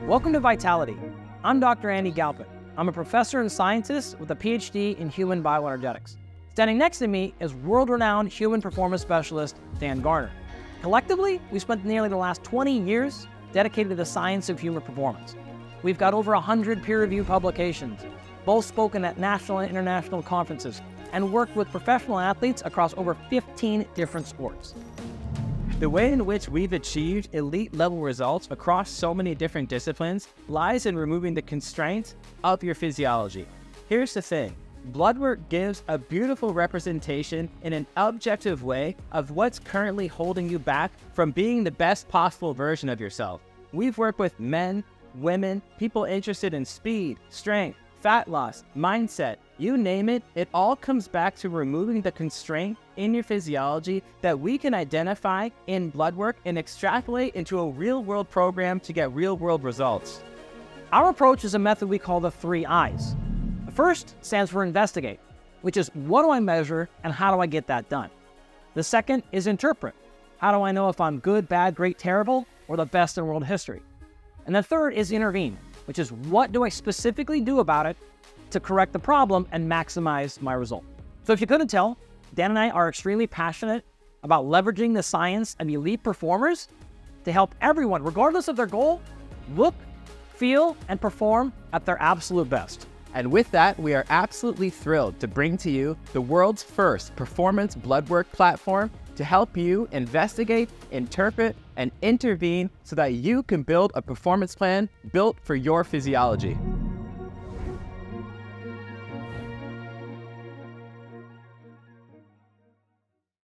Welcome to Vitality. I'm Dr. Andy Galpin. I'm a professor and scientist with a PhD in human bioenergetics. Standing next to me is world-renowned human performance specialist Dan Garner. Collectively, we spent nearly the last 20 years dedicated to the science of human performance. We've got over 100 peer-reviewed publications, both spoken at national and international conferences, and worked with professional athletes across over 15 different sports. The way in which we've achieved elite-level results across so many different disciplines lies in removing the constraints of your physiology. Here's the thing. Blood work gives a beautiful representation in an objective way of what's currently holding you back from being the best possible version of yourself. We've worked with men, women, people interested in speed, strength, fat loss, mindset, you name it, it all comes back to removing the constraint in your physiology that we can identify in blood work and extrapolate into a real-world program to get real-world results. Our approach is a method we call the 3 I's. The first stands for investigate, which is what do I measure and how do I get that done? The second is interpret. How do I know if I'm good, bad, great, terrible, or the best in world history? And the third is intervene, which is what do I specifically do about it to correct the problem and maximize my result. So if you couldn't tell, Dan and I are extremely passionate about leveraging the science of elite performers to help everyone, regardless of their goal, look, feel, and perform at their absolute best. And with that, we are absolutely thrilled to bring to you the world's first performance blood work platform to help you investigate, interpret, and intervene so that you can build a performance plan built for your physiology.